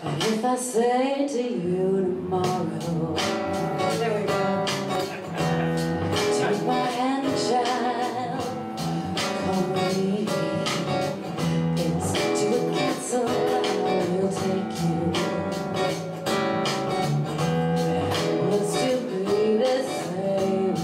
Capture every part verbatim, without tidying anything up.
And if I say to you tomorrow, there we go. Take my hand, child, come with me. It's to a castle I will take you. And we'll still be the same.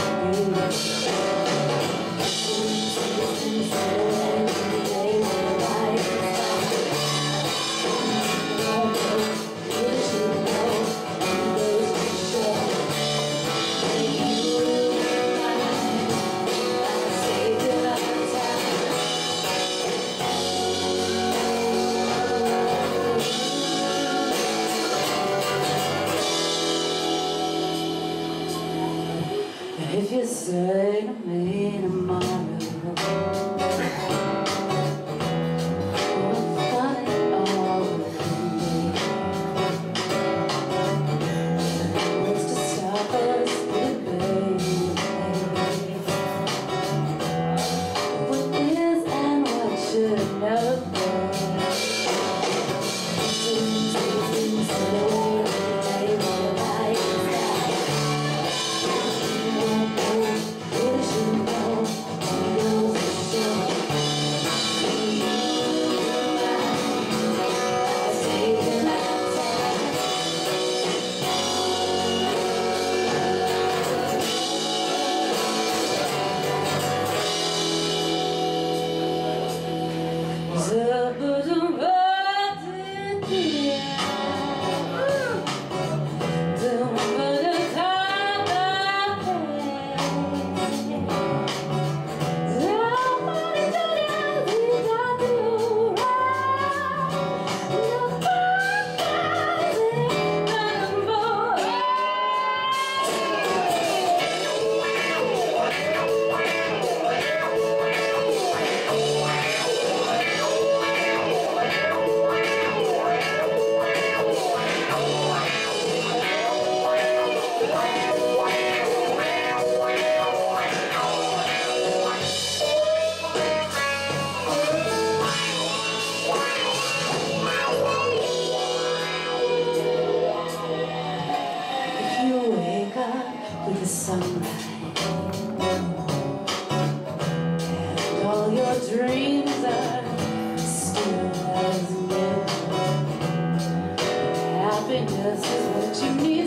If you say to me tomorrow, we'll find it all within me. What's to stop us, baby? What is and what should never be. Things, things, things, with the sunrise, and all your dreams are still as new. Happiness is what you need.